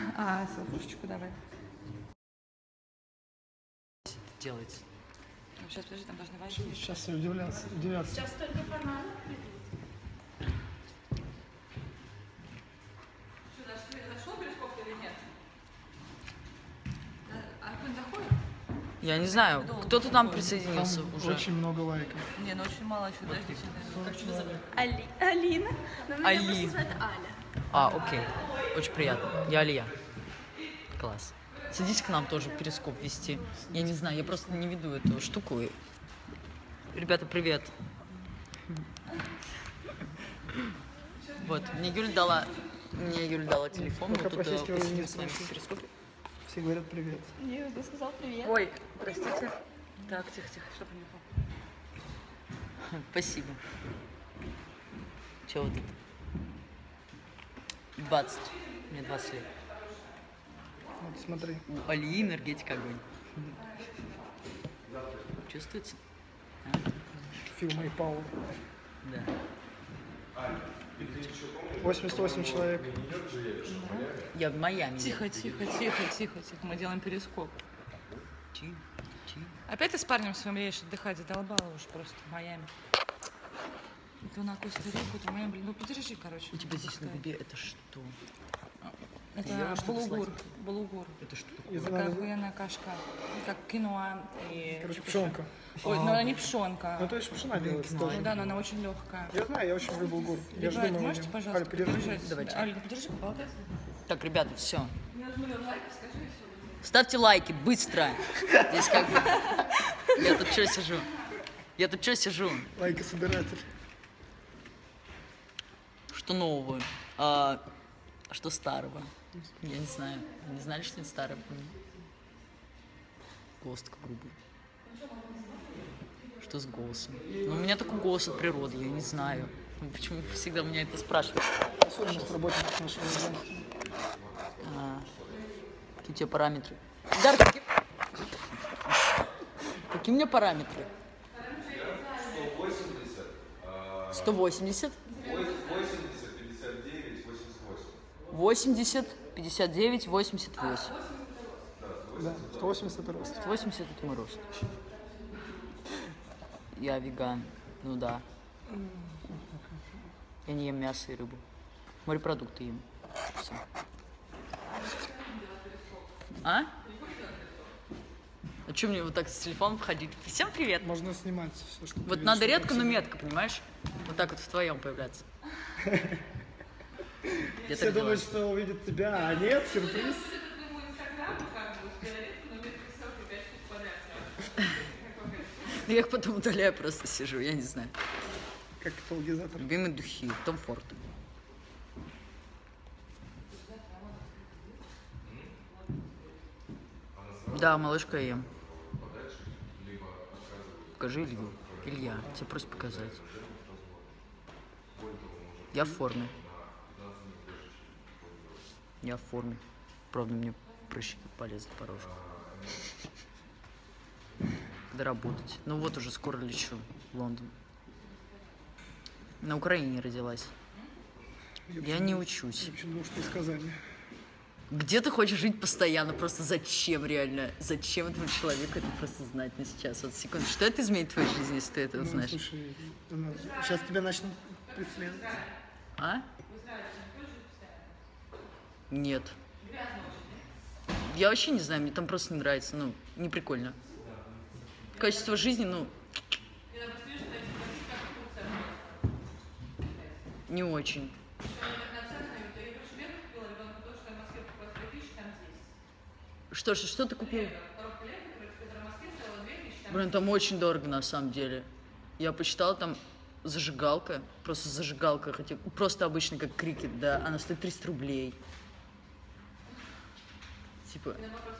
А, селфушечку давай. Делать. Ну, сейчас, подожди, там должны возить. Сейчас все удивляться. Сейчас только формально. Что, зашел перископ или нет? А кто-нибудь заходит? Я не знаю, кто-то там присоединился Там уже. очень много лайков. Не, ну очень мало еще, подождите. Как тебя зовут? Алина. Но меня Али. просто зовут Аля. А, окей. Очень приятно. Я Алия. Класс. Садись к нам тоже перископ вести. Я не знаю, я просто не веду эту штуку. Ребята, привет. Вот, мне Юля дала телефон. Мы тут посидим с вами в перископе. Все говорят привет. Нет, ты сказал привет. Ой, простите. Так, тихо, чтобы не упал. Спасибо. Чего вот это? 20. Мне 20 лет. Вот смотри. У Алии энергетика огонь. Чувствуется? 'Feel-my-power'. Да. 88 человек. Я в Майами. Тихо. Мы делаем перископ. Тихо. Опять ты с парнем своим едешь отдыхать, задолбала уже просто в Майами. То на Коста-Рику, то в Майами, блин. Ну подержи, короче. У тебя здесь на губе это что? Это балугур. Это что такое? Это Такая надо- охуенная кашка. Как киноа и... Короче, пшенка. Ой, но она не пшенка. Ну, то есть пшена делается тоже. Ну да, но она очень легкая. Я знаю, я очень люблю булгур. Я же Ребят, думаю, можете, Аля, пожалуйста, подержи. подержать? Давайте. Аля, подержи, поболтай. Так, ребята, все. Ставьте лайки, быстро. Здесь как бы... Я тут что сижу? Лайкособиратель. Что нового? А что старого? Я не знаю. Вы не знали, что это старое? Голос такой грубый. Что с голосом? Ну, у меня такой голос от природы, я не знаю. Почему всегда меня это спрашивают? Особенность работников нашего агентства. Какие у тебя параметры? Дар, какие у меня параметры? 180. 80, 59, 88. Да, 180 это рост. 80 это мой рост. Я веган. Ну да. Я не ем мясо и рыбу. Морепродукты ем. Всё. А? А что мне вот так с телефоном входить? Всем привет! Можно снимать все, что ты Вот видишь надо вокруг редко, но себя. метко, понимаешь? Вот так вот в твоем появляться. Я Все так делаю. думают, что увидят тебя, а нет, сюрприз. Я их потом удаляю, просто сижу, я не знаю. Как каталогизатор. Любимые духи, Том Форд. Да, малышка я ем. Покажи Илью. Илья, тебе просто показать. Я в форме. Я в форме. Правда, мне прыщики полезли по роже. Когда работать? Ну вот уже скоро лечу в Лондон. На Украине родилась. Я не учусь. Я почему думал, что из Казани. Где ты хочешь жить постоянно? Просто зачем реально? Зачем этому человеку это просто знать на сейчас? Вот секунду. Что это изменит в твоей жизни, если ты это Ну, узнаешь? слушай, сейчас тебя начнут преследовать. А? Нет. Я вообще не знаю, мне там просто не нравится. Ну, не прикольно. Качество жизни, ну... Не очень. Что ты купил? Блин, там очень дорого на самом деле. Я посчитала, там зажигалка, просто зажигалка, хотя просто обычно как крикет, да, она стоит 300 рублей. Типа...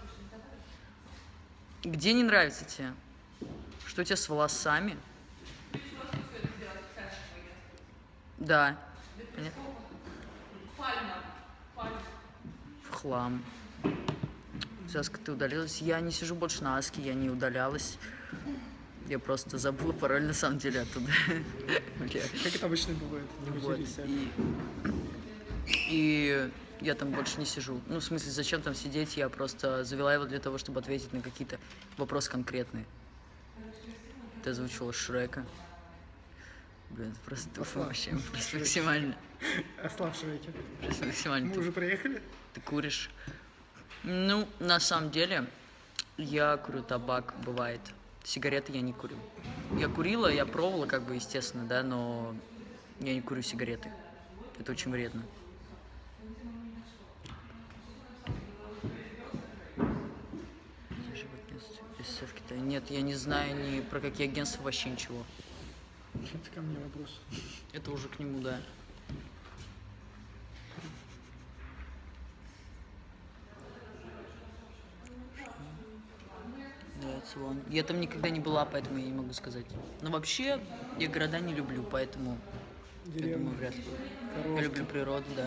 Где не нравится тебе? Что у тебя с волосами? Да. Понятно? В хлам. Аска, ты удалилась? Я не сижу больше на Аске, я не удалялась. Я просто забыла пароль на самом деле оттуда. Как это обычно бывает. Не Вот. матерись, а. И я там больше не сижу. Ну, в смысле, зачем там сидеть? Я просто завела его для того, чтобы ответить на какие-то вопросы конкретные. Ты озвучила Шрека. Блин, это просто тупо вообще. Просто максимально. Ослабшие эти. Просто максимально Мы тупо. уже приехали? Ты куришь? Ну, на самом деле, я курю табак, бывает. Сигареты я не курю. Я курила, я пробовала, как бы, естественно, да, но я не курю сигареты. Это очень вредно. Где же агентство СССР в Китае? Нет, я не знаю ни про какие агентства, вообще ничего. Это ко мне вопрос. Это уже к нему, да. Нравится вон. Я там никогда не была, поэтому я не могу сказать. Но вообще, я города не люблю, поэтому я думаю, вряд ли. Я люблю природу, да.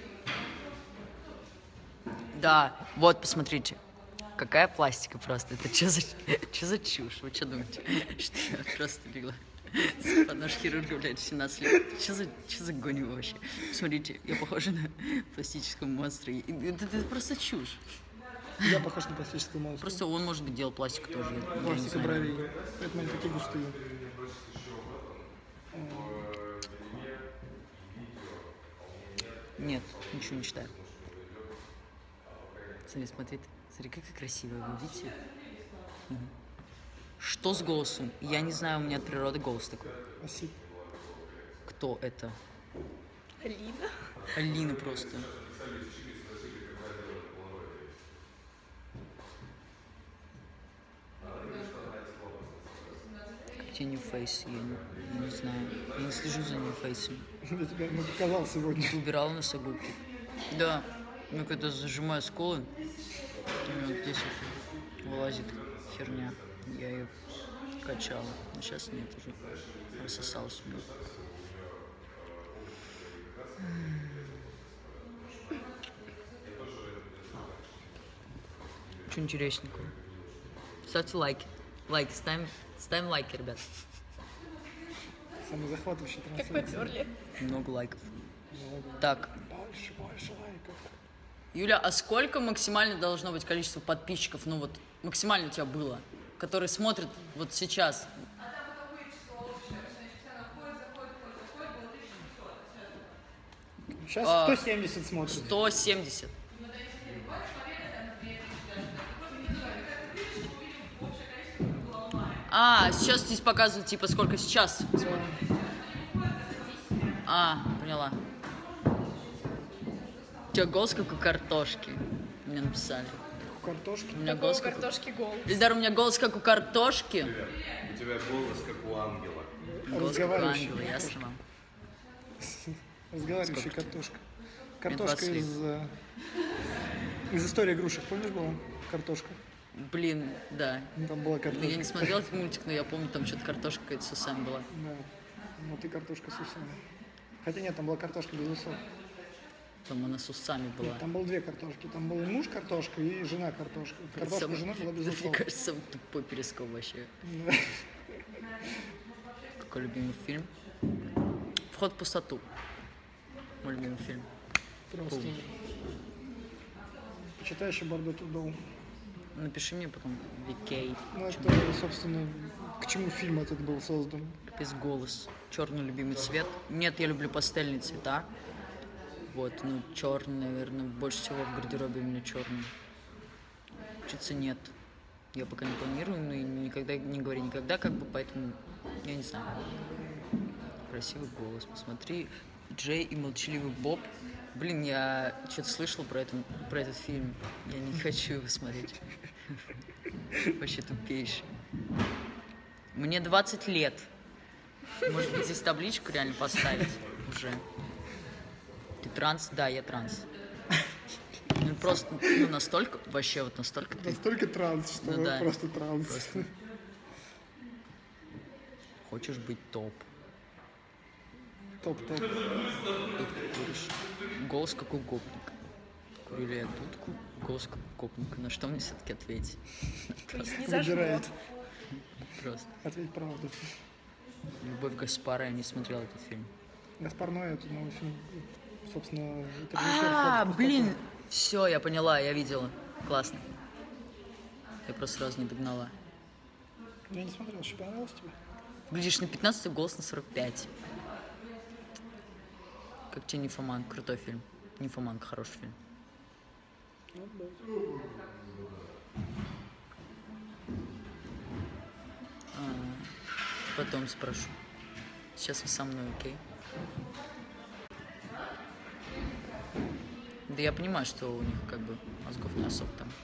Да, вот, посмотрите. Какая пластика просто. Это что за чушь? Вы что думаете? Что я просто легла под нож хирурга, блядь, 17 лет. Что за гоню вообще? Посмотрите, я похожа на пластического монстра. Это просто чушь. Я похож на пластического монстра. Просто он, может быть, делал пластику тоже. я не Пластика знаю. бровей. Поэтому они такие густые. Нет, ничего не читаю. Смотри, смотри, какая красивая, вы видите? Мгм. Что с голосом? Я не знаю, у меня от природы голос такой. Спасибо. Кто это? Алина. Алина просто. Как тебе New Face? Я не знаю. Я не слежу за New Face. Я тебя ему показал сегодня. Ты убирала носогубки? Да. Ну, когда зажимаю сколы, у меня вот здесь вот вылазит херня. Я ее качала. Но сейчас нет уже. Рассосала себя. Что интересненького? Ставьте лайки. Лайки, ставим лайки, ребят. Самый захватывающий Как трансляция. поперли. Много лайков. Так, Больше лайков. Юля, а сколько максимально должно быть количество подписчиков, ну вот максимально у тебя было, которые смотрят вот сейчас? Сейчас 170 смотрит. 170. А, сейчас здесь показывают, типа, сколько сейчас смотрят. А, поняла. У тебя голос как у картошки. Мне написали. Картошки. У меня Какого голос как у... картошки гол. Ильдар, у меня голос как у картошки. У тебя голос как у ангела. Голос как у Разговаривающий. ангела, ясно вам? Разговаривающая картошка. Картошка 20 лет. из истории игрушек. Помнишь, была картошка? Блин, да. Ну, там была Ну, я картошка. не смотрел этот мультик, но я помню, там что-то картошка какая-то с усами была. Да. Ну ты картошка с усами. Хотя нет, там была картошка без усов. Там она с усами была. Нет, там было две картошки. Там был и муж картошка, и жена картошка. Картошка Самый- жена была без это, мне усов. кажется, самый тупой перескоп вообще. Да. Какой любимый фильм? «Вход в пустоту». Мой любимый фильм. Просто. Читай еще Бардо Тудоу. Напиши мне потом Викей. Ну, это, собственно, к чему фильм этот был создан. Капец, голос. Черный любимый цвет. Нет, я люблю пастельные цвета. Вот, ну, черный, наверное, больше всего в гардеробе у меня черный. Учиться нет. Я пока не планирую, но и никогда не говори никогда, как бы, поэтому я не знаю. Красивый голос, посмотри. Джей и молчаливый Боб. Блин, я что-то слышал про этот фильм. Я не хочу его смотреть. Вообще тупейший. Мне 20 лет. Может быть, здесь табличку реально поставить уже. Ты транс? Да, я транс. Ну, просто, ну, настолько, вообще вот настолько ты Настолько транс, что Ну да. просто транс. просто хочешь быть топ. Топ-топ. Тут ты куришь. Голос как у гопника. Курю ли я дудку? Голос как у гопника. На что мне все-таки ответить? Пусть не Выбирает. зажмет. Просто. Ответь правду. Любовь Гаспара, я не смотрел этот фильм. Гаспар Ноэ, это новый фильм. Собственно, это режиссер «Вход в пустоту». Блин, все, я поняла, я видела. Классно. Я просто сразу не догнала. Я не смотрел, еще понравилось тебе? Глядишь на 15, голос на 45. Как тебе «Нимфоманка»? Крутой фильм. «Нимфоманка» хороший фильм. Потом спрошу. Сейчас вы со мной, окей? Да я понимаю, что у них как бы мозгов не особо там.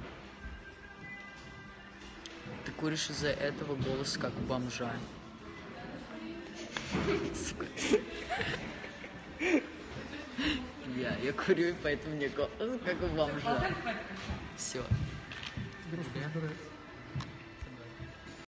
Ты куришь из-за этого голос как у бомжа. Сука. Я курю, и поэтому мне голос как у бомжа. Все. Игрушка разбирается.